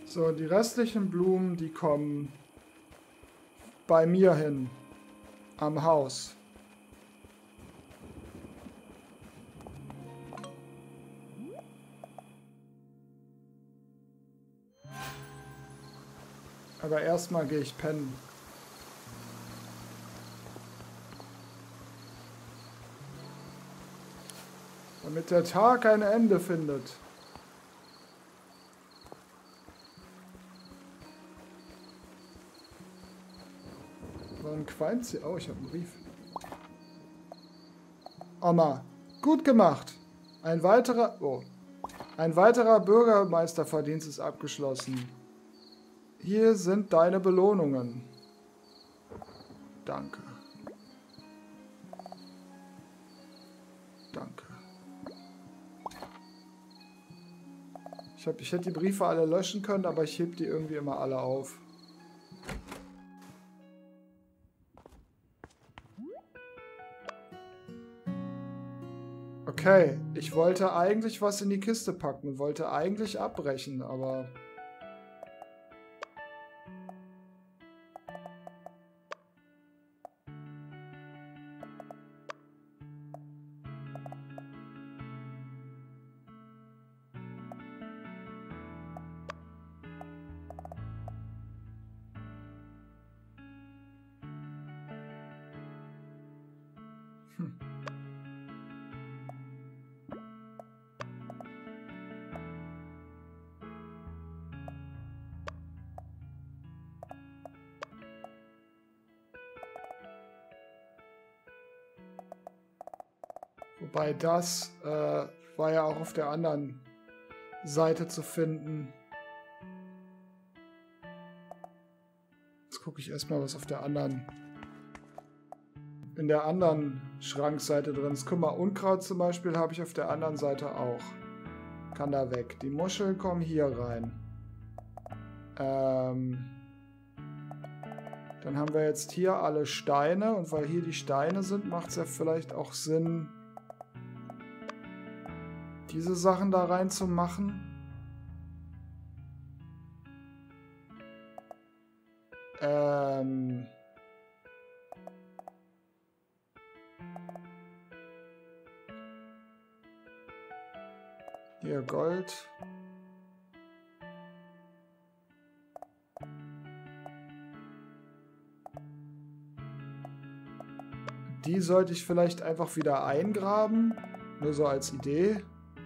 So, die restlichen Blumen, die kommen bei mir hin. Am Haus. Aber erstmal gehe ich pennen. Damit der Tag ein Ende findet. Warum qualmt sie? Oh, ich habe einen Brief. Oma, gut gemacht. Ein weiterer Bürgermeisterverdienst ist abgeschlossen. Hier sind deine Belohnungen. Danke. Danke. Ich hätte die Briefe alle löschen können, aber ich heb die irgendwie immer alle auf. Okay, ich wollte eigentlich was in die Kiste packen, wollte eigentlich abbrechen, aber... Wobei das war ja auch auf der anderen Seite zu finden. Jetzt gucke ich erstmal, was auf der anderen... in der anderen Schrankseite drin ist. Guck mal, Unkraut zum Beispiel habe ich auf der anderen Seite auch. Kann da weg. Die Muscheln kommen hier rein. Dann haben wir jetzt hier alle Steine. Und weil hier die Steine sind, macht es ja vielleicht auch Sinn, diese Sachen da rein zu machen. Hier Gold. Die sollte ich vielleicht einfach wieder eingraben. Nur so als Idee.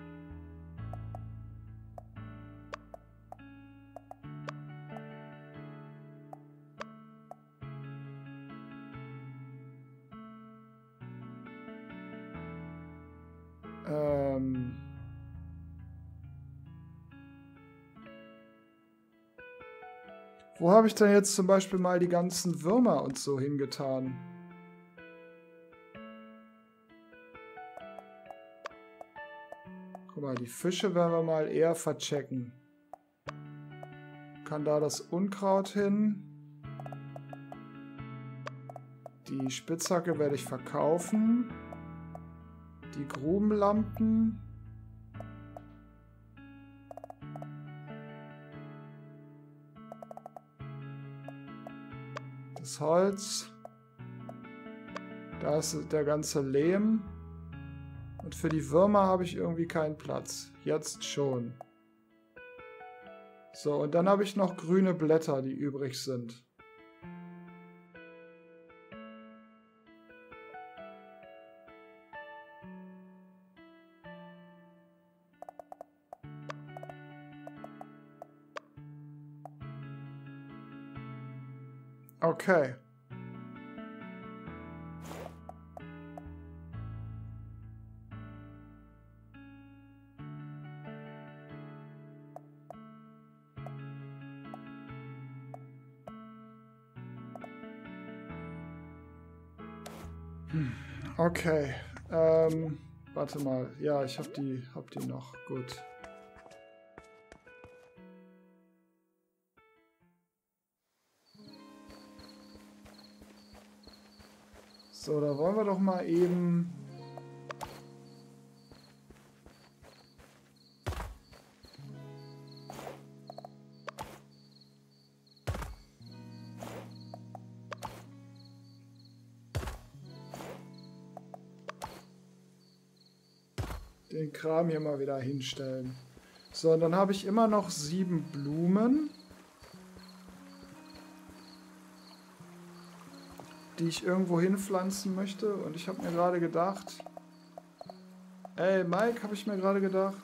Wo habe ich denn jetzt zum Beispiel mal die ganzen Würmer und so hingetan? Guck mal, die Fische werden wir mal eher verchecken. Kann da das Unkraut hin? Die Spitzhacke werde ich verkaufen. Die Grubenlampen. Das Holz. Da ist der ganze Lehm. Und für die Würmer habe ich irgendwie keinen Platz. Jetzt schon. So, und dann habe ich noch grüne Blätter, die übrig sind. Okay. Okay. Warte mal. Ja, ich hab die noch. Gut. So, da wollen wir doch mal eben... den Kram hier mal wieder hinstellen. So, und dann habe ich immer noch 7 Blumen, die ich irgendwo hinpflanzen möchte. Und ich habe mir gerade gedacht... Ey, Mike, habe ich mir gerade gedacht...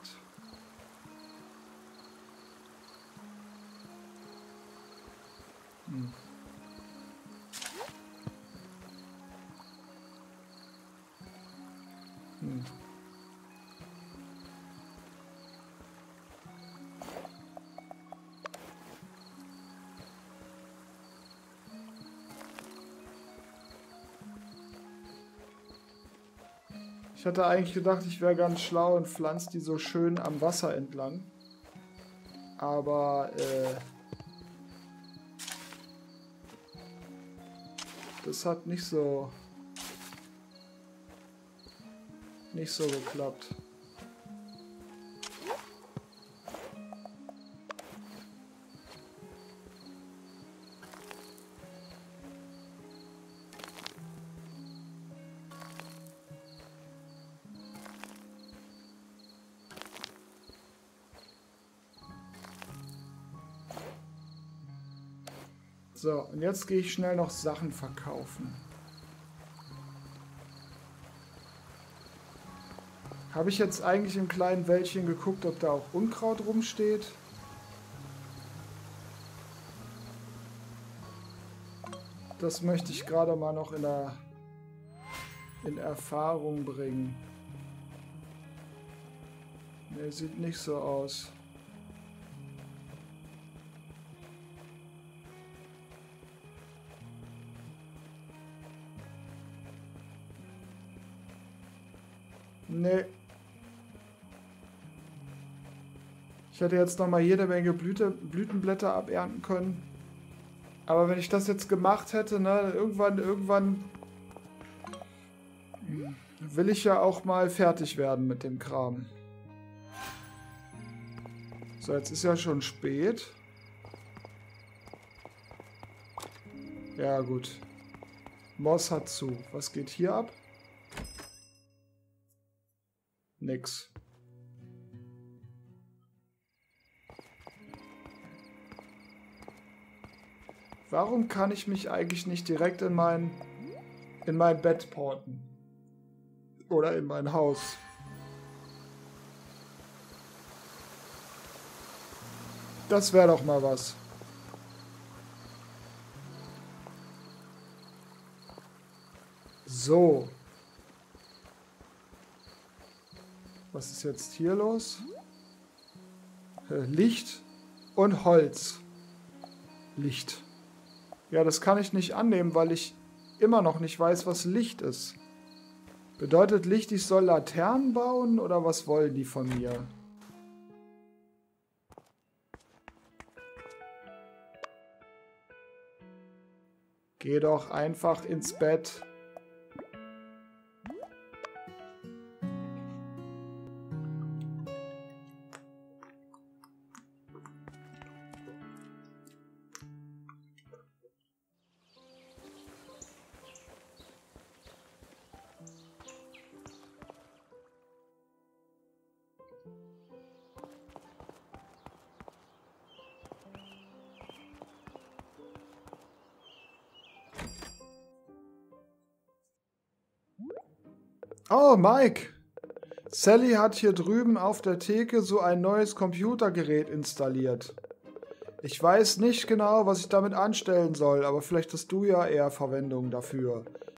Ich hatte eigentlich gedacht, ich wäre ganz schlau und pflanze die so schön am Wasser entlang. Aber, das hat nicht so geklappt. So, und jetzt gehe ich schnell noch Sachen verkaufen. Habe ich jetzt eigentlich im kleinen Wäldchen geguckt, ob da auch Unkraut rumsteht? Das möchte ich gerade mal noch in Erfahrung bringen. Ne, sieht nicht so aus. Nee. Ich hätte jetzt nochmal jede Menge Blütenblätter abernten können. Aber wenn ich das jetzt gemacht hätte, ne, irgendwann will ich ja auch mal fertig werden mit dem Kram. So, jetzt ist ja schon spät. Ja, gut. Moss hat zu. Was geht hier ab? Nix. Warum kann ich mich eigentlich nicht direkt in mein Bett porten? Oder in mein Haus? Das wäre doch mal was. So. Was ist jetzt hier los? Licht und Holz. Licht. Ja, das kann ich nicht annehmen, weil ich immer noch nicht weiß, was Licht ist. Bedeutet Licht, ich soll Laternen bauen oder was wollen die von mir? Geh doch einfach ins Bett. Oh, Mike! Sally hat hier drüben auf der Theke so ein neues Computergerät installiert. Ich weiß nicht genau, was ich damit anstellen soll, aber vielleicht hast du ja eher Verwendung dafür.